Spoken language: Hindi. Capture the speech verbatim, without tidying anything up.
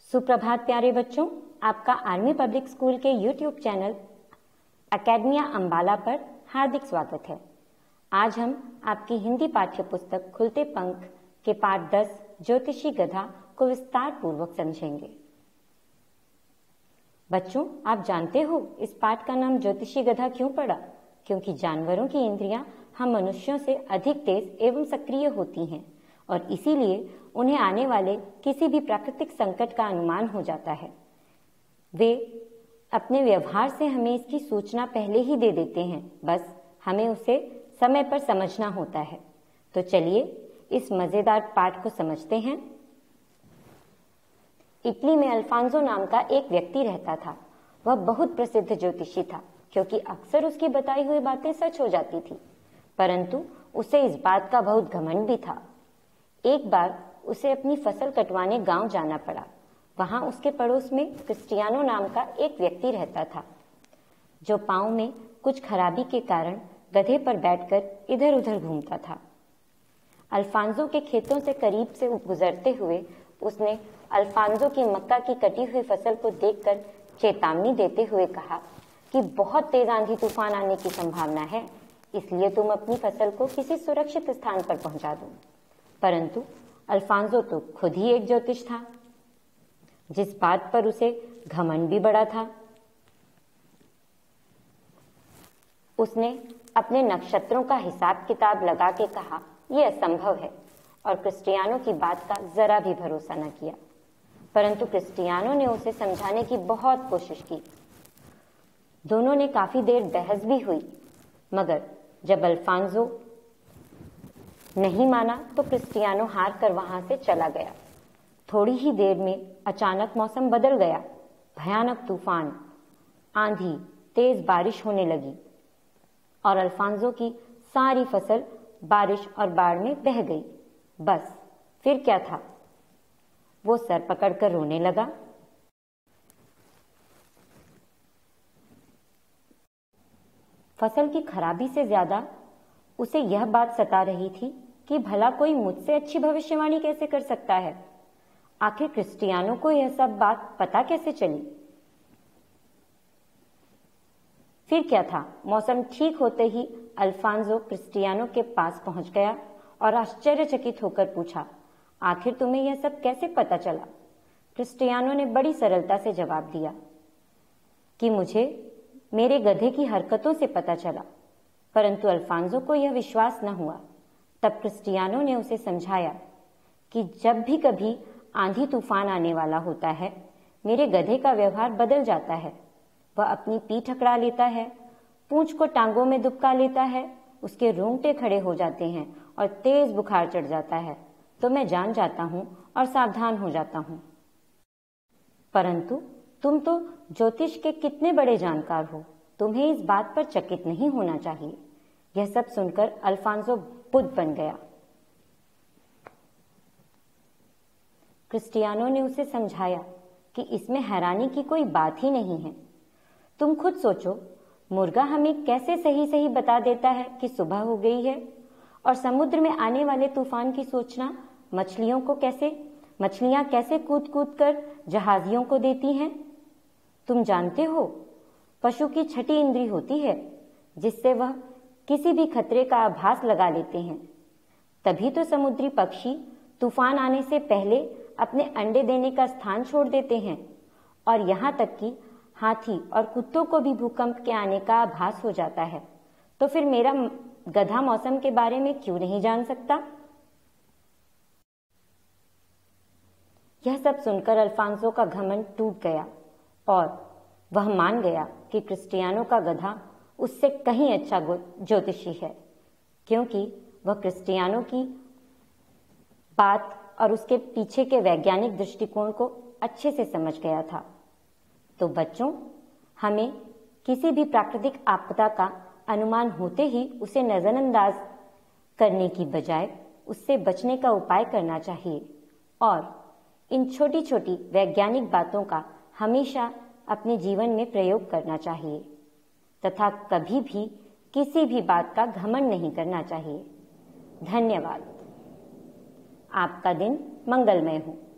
सुप्रभात प्यारे बच्चों, आपका आर्मी पब्लिक स्कूल के यूट्यूब चैनल एकेडमिया अंबाला पर हार्दिक स्वागत है। आज हम आपकी हिंदी पाठ्य पुस्तक खुलते पंख के पाठ दस ज्योतिषी गधा को विस्तार पूर्वक समझेंगे। बच्चों, आप जानते हो इस पाठ का नाम ज्योतिषी गधा क्यों पड़ा? क्योंकि जानवरों की इंद्रियां हम मनुष्यों से अधिक तेज एवं सक्रिय होती हैं और इसीलिए उन्हें आने वाले किसी भी प्राकृतिक संकट का अनुमान हो जाता है। वे अपने व्यवहार से हमें इसकी सूचना पहले ही दे देते हैं, बस हमें उसे समय पर समझना होता है। तो चलिए इस मजेदार पाठ को समझते हैं। इटली में अल्फांसो नाम का एक व्यक्ति रहता था। वह बहुत प्रसिद्ध ज्योतिषी था क्योंकि अक्सर उसकी बताई हुई बातें सच हो जाती थी, परंतु उसे इस बात का बहुत घमंड भी था। एक बार उसे अपनी फसल कटवाने गांव जाना पड़ा। वहां उसके पड़ोस में क्रिस्टियानो नाम का एक व्यक्ति रहता था, जो पांव में कुछ खराबी के कारण गधे पर बैठकर इधर उधर घूमता था। अल्फांसो के खेतों से करीब से गुजरते हुए उसने अल्फांसो की मक्का की कटी हुई फसल को देखकर चेतावनी देते हुए कहा कि बहुत तेज आंधी तूफान आने की संभावना है, इसलिए तुम अपनी फसल को किसी सुरक्षित स्थान पर पहुंचा दो। परंतु अल्फांसो तो खुद ही एक ज्योतिष था, जिस बात पर उसे घमंड भी बड़ा था। उसने अपने नक्षत्रों का हिसाब किताब लगा के कहा, यह असंभव है, और क्रिस्टियानो की बात का जरा भी भरोसा न किया। परंतु क्रिस्टियानो ने उसे समझाने की बहुत कोशिश की। दोनों ने काफी देर बहस भी हुई, मगर जब अल्फांसो नहीं माना तो क्रिस्टियानो हार कर वहां से चला गया। थोड़ी ही देर में अचानक मौसम बदल गया। भयानक तूफान, आंधी, तेज बारिश होने लगी और अल्फांसो की सारी फसल बारिश और बाढ़ में बह गई। बस फिर क्या था? वो सर पकड़कर रोने लगा। फसल की खराबी से ज्यादा उसे यह बात सता रही थी कि भला कोई मुझसे अच्छी भविष्यवाणी कैसे कर सकता है। आखिर क्रिस्टियानो को यह सब बात पता कैसे चली? फिर क्या था? मौसम ठीक होते ही अल्फांसो क्रिस्टियानो के पास पहुंच गया और आश्चर्यचकित होकर पूछा, आखिर तुम्हें यह सब कैसे पता चला? क्रिस्टियानो ने बड़ी सरलता से जवाब दिया कि मुझे मेरे गधे की हरकतों से पता चला। परंतु अल्फांसो को यह विश्वास न हुआ। तब क्रिस्टियानो ने उसे समझाया कि जब भी कभी आंधी तूफान आने वाला होता है, मेरे गधे का व्यवहार बदल जाता है। वह अपनी पीठ अकड़ा लेता है, पूंछ को टांगों में दुबका लेता है, उसके रोंगटे खड़े हो जाते हैं और तेज बुखार चढ़ जाता है। तो मैं जान जाता हूं और सावधान हो जाता हूं। परंतु तुम तो ज्योतिष के कितने बड़े जानकार हो, तुम्हें इस बात पर चकित नहीं होना चाहिए। यह सब सुनकर अल्फांसो बुद्ध बन गया। क्रिस्टियानो ने उसे समझाया कि इसमें हैरानी की कोई बात ही नहीं है। तुम खुद सोचो, मुर्गा हमें कैसे सही सही बता देता है कि सुबह हो गई है, और समुद्र में आने वाले तूफान की सूचना मछलियों को कैसे मछलियां कैसे कूद कूद कर जहाजियों को देती हैं। तुम जानते हो, पशु की छठी इंद्री होती है जिससे वह किसी भी खतरे का आभास लगा लेते हैं। तभी तो समुद्री पक्षी तूफान आने से पहले अपने अंडे देने का स्थान छोड़ देते हैं, और यहाँ तक कि हाथी और कुत्तों को भी भूकंप के आने का आभास हो जाता है। तो फिर मेरा गधा मौसम के बारे में क्यों नहीं जान सकता? यह सब सुनकर अल्फांसो का घमंड टूट गया और वह मान गया कि क्रिस्टियानो का गधा उससे कहीं अच्छा ज्योतिषी है, क्योंकि वह क्रिस्टियानो की बात और उसके पीछे के वैज्ञानिक दृष्टिकोण को अच्छे से समझ गया था। तो बच्चों, हमें किसी भी प्राकृतिक आपदा का अनुमान होते ही उसे नजरअंदाज करने की बजाय उससे बचने का उपाय करना चाहिए और इन छोटी छोटी वैज्ञानिक बातों का हमेशा अपने जीवन में प्रयोग करना चाहिए तथा कभी भी किसी भी बात का घमंड नहीं करना चाहिए। धन्यवाद। आपका दिन मंगलमय हो।